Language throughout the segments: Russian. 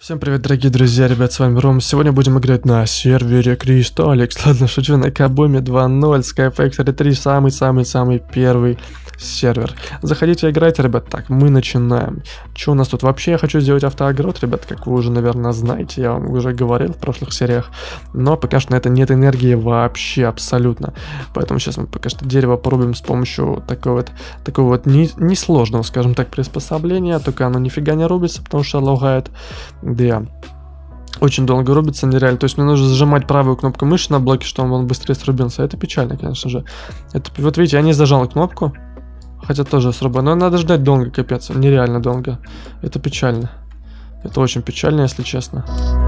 Всем привет, дорогие друзья, ребят, с вами Ром. Сегодня будем играть на сервере Кристалликс. Ладно, шучу, на Кабуме 2.0, Sky Factory 3, самый-самый-самый первый сервер. Заходите играть, ребят. Так, мы начинаем. Что у нас тут? Вообще я хочу сделать автоогород, ребят, как вы уже, наверное, знаете, я вам уже говорил в прошлых сериях. Но пока что на это нет энергии вообще, абсолютно. Поэтому сейчас мы пока что дерево порубим с помощью такого вот несложного, скажем так, приспособления. Только оно нифига не рубится, потому что лагает. Да, очень долго рубится, нереально. То есть мне нужно зажимать правую кнопку мыши на блоке, чтобы он быстрее срубился. Это печально, конечно же. Вот видите, я не зажал кнопку, хотя тоже срубаю. Но надо ждать долго, капец, нереально долго. Это печально. Это очень печально, если честно.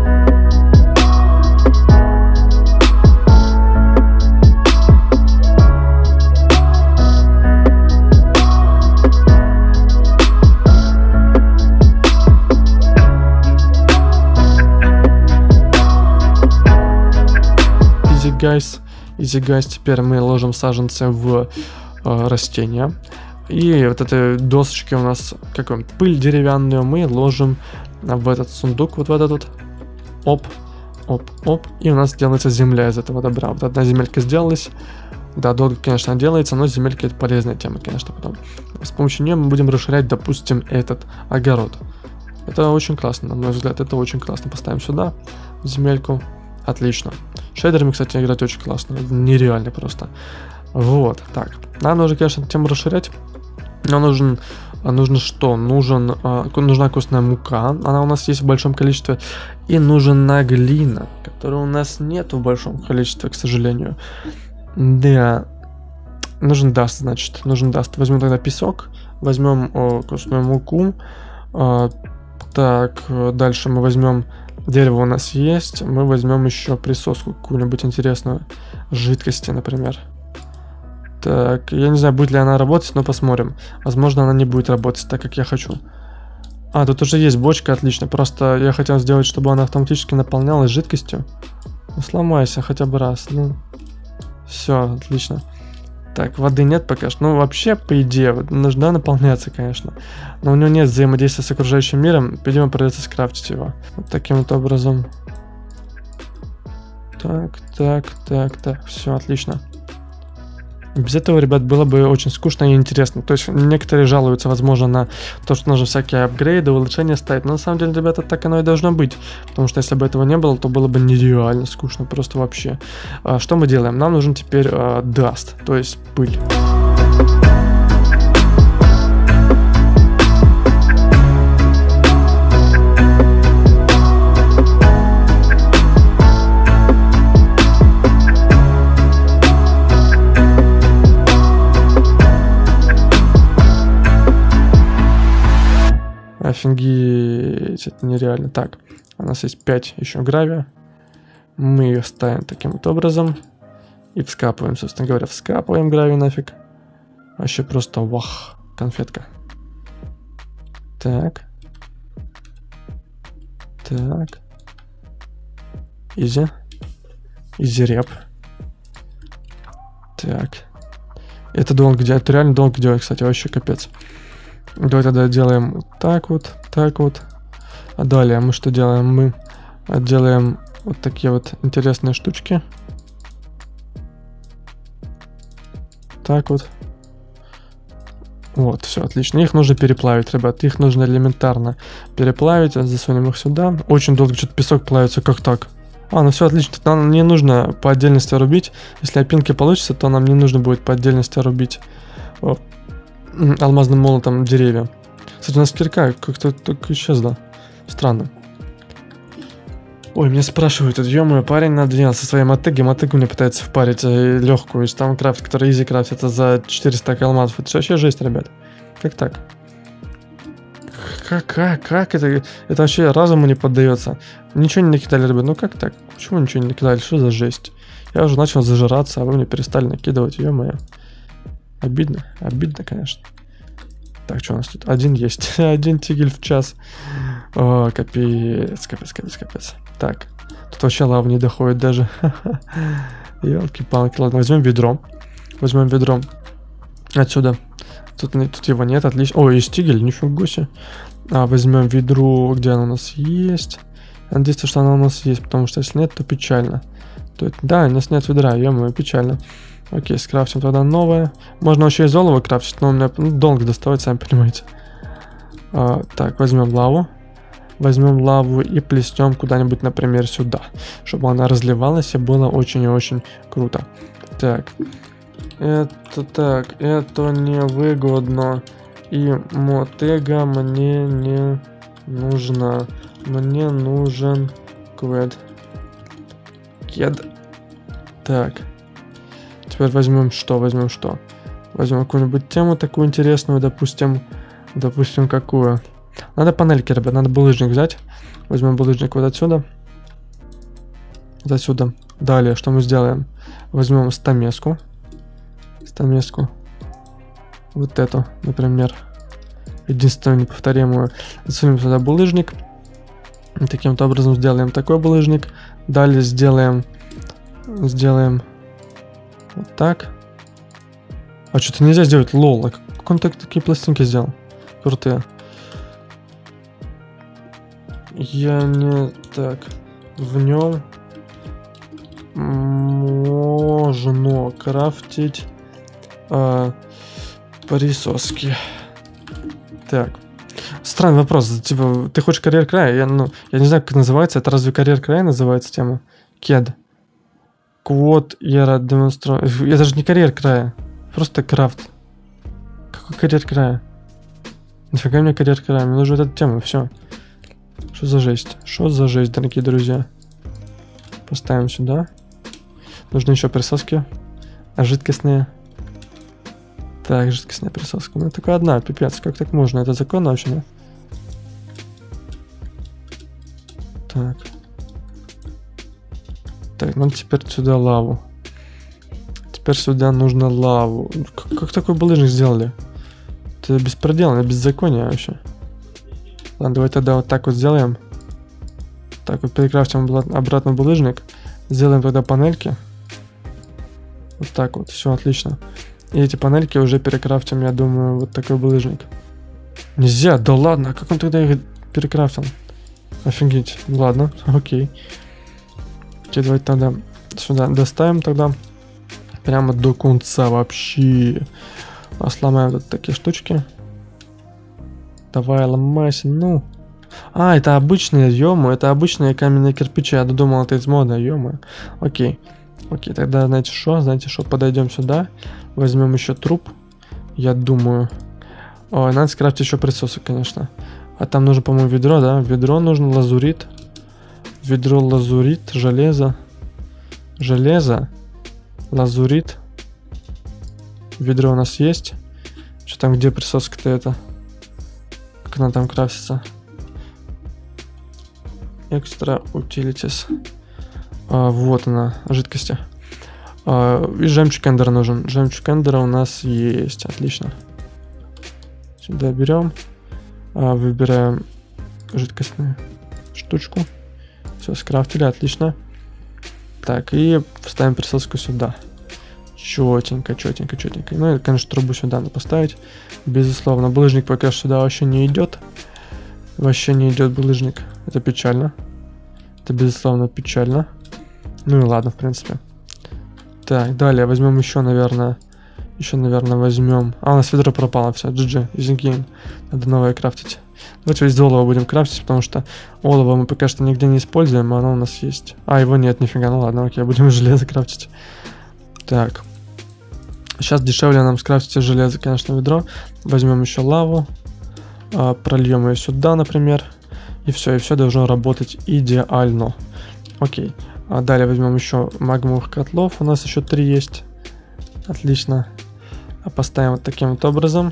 Easy guys, теперь мы ложим саженцы в растения. И вот этой досочки у нас, пыль деревянную мы ложим в этот сундук, вот в этот вот. Оп. И у нас делается земля из этого добра. Вот одна земелька сделалась. Да, долго, конечно, делается, но земелька — это полезная тема, конечно, потом. С помощью нее мы будем расширять, допустим, этот огород. Это очень классно, на мой взгляд, это очень классно. Поставим сюда земельку. Отлично. Шейдерами, кстати, играть очень классно. Нереально просто. Вот, так. Нам нужно, конечно, тему расширять. Но нужно что? Нужна костная мука. Она у нас есть в большом количестве. И нужна глина, которой у нас нет в большом количестве, к сожалению. Да. Нужен даст, значит. Нужен даст. Возьмем тогда песок. Возьмем костную муку. Так, дальше мы возьмем... Дерево у нас есть. Мы возьмем еще присоску какую-нибудь интересную. Жидкости, например. Так, я не знаю, будет ли она работать, но посмотрим. Возможно, она не будет работать так, как я хочу. Тут уже есть бочка, отлично. Просто я хотел сделать, чтобы она автоматически наполнялась жидкостью. Ну, сломайся хотя бы раз. Ну, все, отлично. Так, воды нет пока что. Ну, вообще, по идее, нужна наполняться, конечно. Но у него нет взаимодействия с окружающим миром. Видимо, придется скрафтить его. Вот таким вот образом. Так. Все, отлично. Без этого, ребят, было бы очень скучно и интересно. То есть, некоторые жалуются, возможно, на то, что нужно всякие апгрейды, улучшения ставить. Но на самом деле, ребята, так оно и должно быть. Потому что если бы этого не было, то было бы нереально скучно. Просто вообще. Что мы делаем? Нам нужен теперь даст, то есть пыль. Офигеть, это нереально. Так, у нас есть 5 еще гравия. Мы их ставим таким вот образом. И вскапываем, собственно говоря. Вскапываем гравий нафиг. Вообще просто вах, конфетка. Так. Изи реп. Так. Это долго делать, это реально долго делать, кстати, вообще капец. Давай тогда делаем так вот. А далее мы что делаем? Мы делаем вот такие вот интересные штучки. Так вот. Вот, все, отлично. Их нужно переплавить, ребят. Их нужно элементарно переплавить. Засунем их сюда. Очень долго что-то песок плавится. Как так? Ну все отлично. Нам не нужно по отдельности рубить. Если опилки получится, то нам не нужно будет по отдельности рубить алмазным молотом деревья. Кстати, у нас кирка как-то так исчезла. Странно. Ой, меня спрашивают, ё-моё, парень надоел со своей мотыгой. Мотыгу мне пытается впарить легкую из там крафт, который изи крафтится за 400 алмазов. Это вообще жесть, ребят. Как так? Как это? Это вообще разуму не поддается. Ничего не накидали, ребят. Ну как так? Почему ничего не накидали? Что за жесть? Я уже начал зажираться, а вы мне перестали накидывать. Ё-моё. Обидно, конечно. Так, что у нас тут? Один есть. Один тигель в час. О, капец. Так, тут вообще лава не доходит даже. Ёлки-палки. Ладно, возьмем ведро. Отсюда. Тут его нет, отлично. Ой, есть тигель, нифига себе. Возьмем ведро, где оно у нас есть. Надеюсь, что оно у нас есть, потому что если нет, то печально. Да, у нас нет ведра, ё-моё, печально. Окей, скрафтим тогда новое. Можно вообще из олова крафтить, но у меня долго доставать, сами понимаете. Так, возьмем лаву. Возьмем лаву и плеснем куда-нибудь, например, сюда. Чтобы она разливалась и было очень и очень круто. Так. Это невыгодно. И мотега мне не нужна. Мне нужен квед. Так. Теперь возьмем что? Возьмем какую-нибудь тему такую интересную, допустим, какую? Надо панельки, ребят, надо булыжник взять. Возьмем булыжник вот отсюда. Вот отсюда. Далее, что мы сделаем? Возьмем стамеску. Вот эту, например. Единственную неповторимую. Засунем сюда булыжник. Таким-то образом сделаем такой булыжник. Далее сделаем вот так. А что-то нельзя сделать, лол. А как он такие пластинки сделал? Крутые. Я не так. В нем можно крафтить присоски. Так. Странный вопрос. Типа, ты хочешь карьер края? Я не знаю, как называется. Это разве карьер края называется тема? Кед. Квот я демонстрирую. Это же не карьер края. Просто крафт. Какой карьер края? Нафига мне карьер края? Мне нужна эта тема. Все. Что за жесть? Что за жесть, дорогие друзья? Поставим сюда. Нужны еще присоски. Жидкостные. Так, жидкостная присоска. Ну, только одна, пипец. Как так можно? Это законно вообще, да? Так. Так, нам теперь сюда лаву. Теперь сюда нужно лаву. Как такой булыжник сделали? Это беспредельно, беззаконие вообще. Ладно, давай тогда вот так вот сделаем. Так вот перекрафтим обратно булыжник. Сделаем тогда панельки. Вот так вот, все отлично. И эти панельки уже перекрафтим, я думаю, вот такой булыжник. Нельзя, да ладно, как он тогда их перекрафтил? Офигеть, ладно, окей. Окей, давайте тогда сюда доставим тогда. Прямо до конца вообще. Сломаем вот такие штучки. Давай, ломайся, ну. Это обычные, ё-моё, это обычные каменные кирпичи. Я думал, это из мода, ё-моё. Окей. Окей, тогда знаете что, подойдем сюда. Возьмем еще труп. Я думаю. Надо скрафтить еще присосок, конечно. А там нужно, по-моему, ведро, да? Ведро нужно, лазурит. Ведро, лазурит, железо. Железо. Лазурит. Ведро у нас есть. Что там, где присоска-то это? Как она там крафтится? Экстра утилитис. Вот она, жидкости. И жемчуг эндера нужен. Жемчуг эндера у нас есть. Отлично. Сюда берем. Выбираем жидкостную штучку. Все, скрафтили, отлично. Так, и вставим присоску сюда. Четенько. Ну и, конечно, трубу сюда надо поставить. Безусловно, булыжник пока сюда вообще не идет. Вообще не идет булыжник. Это печально. Это, безусловно, печально. Ну и ладно, в принципе. Так, далее возьмем еще, наверное, возьмем. У нас ведро пропало, все, GG, easy game. Надо новое крафтить. Давайте из олова будем крафтить, потому что олово мы пока что нигде не используем, а оно у нас есть. Его нет, нифига, ну ладно, окей, будем железо крафтить. Так. Сейчас дешевле нам скрафтить из железа, конечно, ведро. Возьмем еще лаву. Прольем ее сюда, например. И все должно работать идеально. Окей. Далее возьмем еще магмовых котлов. У нас еще 3 есть. Отлично. Поставим вот таким вот образом.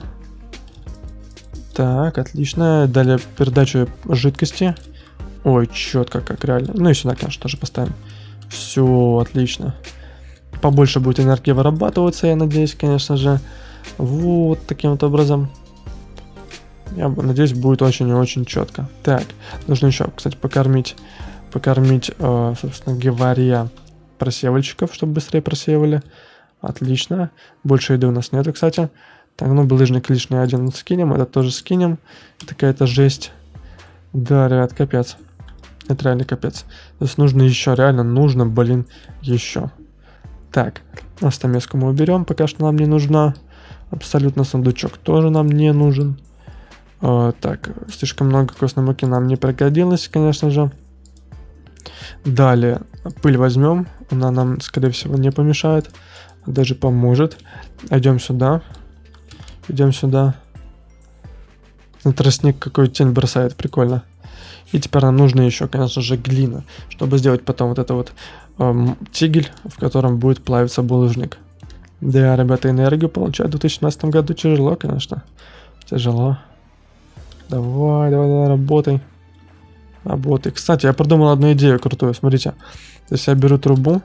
Так, отлично. Далее передачу жидкости. Ой, четко, как реально. Ну и сюда, конечно, тоже поставим. Все, отлично. Побольше будет энергии вырабатываться, я надеюсь, конечно же. Вот таким вот образом. Я надеюсь, будет очень и очень четко. Так, нужно еще, кстати, покормить, собственно говоря, просевальщиков, чтобы быстрее просеивали. Отлично. Больше еды у нас нету, кстати. Так, ну, булыжник лишний один скинем, это тоже скинем. Такая-то жесть. Да, ребят, капец. Это реально капец. То есть нужно еще, реально нужно, блин, еще. Так, стамеску мы уберем, пока что нам не нужна. Абсолютно сундучок тоже нам не нужен. Так, слишком много костной муки нам не пригодилось, конечно же. Далее, пыль возьмем. Она нам, скорее всего, не помешает. Даже поможет. Идем сюда. Идем сюда. Тростник какой тень бросает, прикольно. И теперь нам нужно еще, конечно же, глина, чтобы сделать потом вот это вот тигель, в котором будет плавиться булыжник. Да, ребята, энергию получать в 2017 году тяжело, конечно. Тяжело. Давай, давай, давай, работай. Работай. Кстати, я придумал одну идею крутую, смотрите. То есть я беру трубу,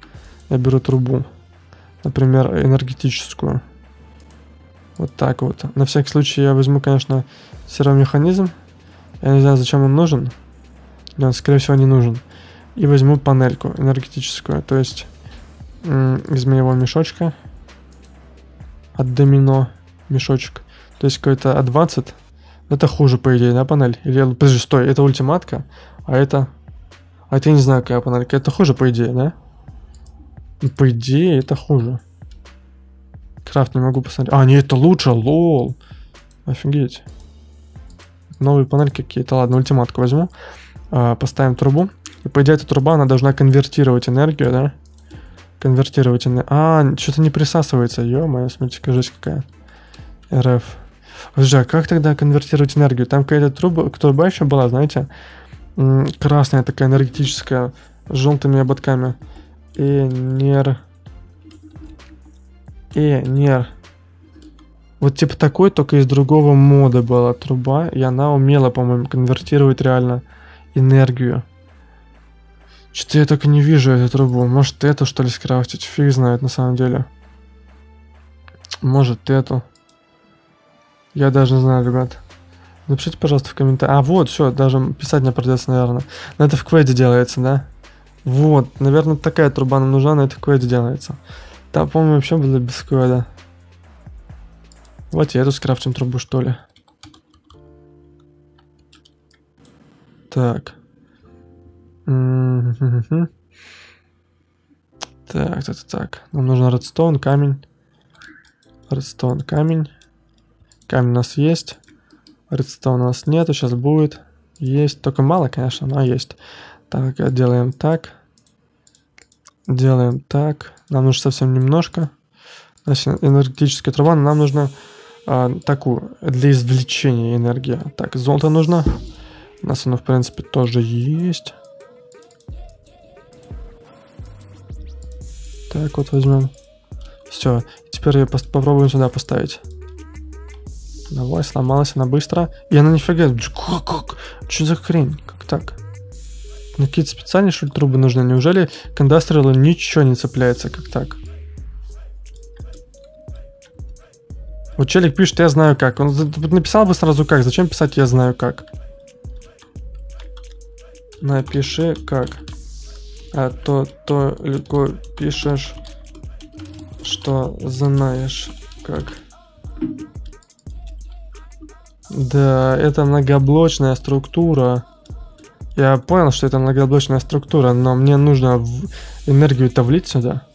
например, энергетическую. Вот так вот. На всякий случай я возьму, конечно, сервомеханизм. Я не знаю, зачем он нужен. Но он, скорее всего, не нужен. И возьму панельку энергетическую. То есть из моего мешочка. От домино мешочек. То есть какой-то А20. Это хуже, по идее, да, панель? Или, подожди, стой, это ультиматка. А это... А это я не знаю, какая панелька. Это хуже, по идее, да? По идее, это хуже. Крафт не могу посмотреть. А, нет, это лучше, лол. Офигеть. Новые панельки какие-то. Ладно, ультиматку возьму. Поставим трубу. И по идее, эта труба, она должна конвертировать энергию, да? Конвертировать энергию. А, что-то не присасывается. Ё-моё, смотрите, кажись, какая. РФ. Подожди, а как тогда конвертировать энергию? Там какая-то труба еще была, знаете? Красная такая, энергетическая. С желтыми ободками. Вот типа такой, только из другого мода была труба. И она умела, по-моему, конвертировать реально энергию. Что-то я только не вижу эту трубу. Может эту, что ли, скрафтить? Фиг знает, на самом деле. Может эту. Я даже не знаю, ребят. Напишите, пожалуйста, в комментариях. А, вот, все, даже писать не придется, наверное. Но это в кведе делается, да? Вот, наверное, такая труба нам нужна, но это в кведе делается. Да, по-моему, вообще было без кведа. Давайте эту скрафтим трубу, что ли. Так. Так. Нам нужен редстоун, камень. Редстоун, камень. Камень у нас есть. Редстоун у нас нету, сейчас будет. Есть, только мало, конечно, но есть. Так, делаем так. Делаем так. Нам нужно совсем немножко. Значит, энергетическая труба, но нам нужно такую, для извлечения энергии. Так, золото нужно. У нас оно, в принципе, тоже есть. Так, вот возьмем. Все, теперь попробуем сюда поставить. Давай, сломалась она быстро. И она нифига. Как? Что за хрень? Как так? Ну, какие-то специальные, что ли, трубы нужны? Неужели к индастриалу ничего не цепляется, как так? Вот челик пишет, я знаю как. Он написал бы сразу как. Зачем писать я знаю как? Напиши как. А то только пишешь, что знаешь как. Да, это многоблочная структура. Я понял, что это многоблочная структура, но мне нужно энергию-то влить сюда.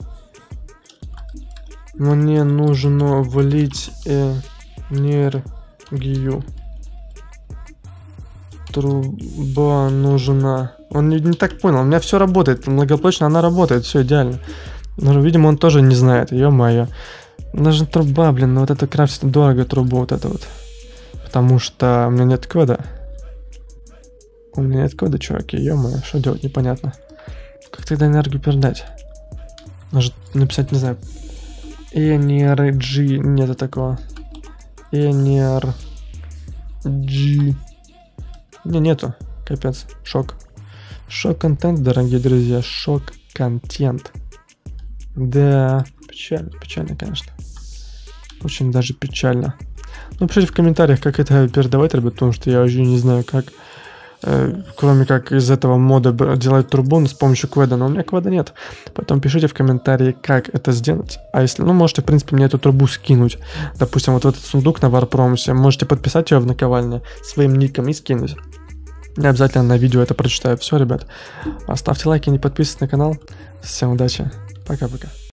Мне нужно влить энергию. Труба нужна. Он не так понял, у меня все работает. Многоблочно она работает, все идеально. Но, видимо, он тоже не знает, ё-моё. Нужна труба, блин, но вот это крафтить дорого, трубу вот это вот. Потому что у меня нет кода. У меня нет кода, чуваки, ё-моё, что делать, непонятно. Как тогда энергию передать? Может написать, не знаю. Energy, нету такого. Energy. Нету, капец, шок. Шок-контент, дорогие друзья, шок-контент. Да, печально, конечно. Очень даже печально. Ну, пишите в комментариях, как это передавать, ребят, потому что я уже не знаю, как. кроме как из этого мода делать трубу с помощью кведа, но у меня кведа нет. Поэтому пишите в комментарии, как это сделать. А если, ну, можете, в принципе, мне эту трубу скинуть. Допустим, вот в этот сундук на Warpromise. Можете подписать ее в наковальне своим ником и скинуть. Я обязательно на видео это прочитаю. Все, ребят. Ставьте лайки, не подписывайтесь на канал. Всем удачи. Пока-пока.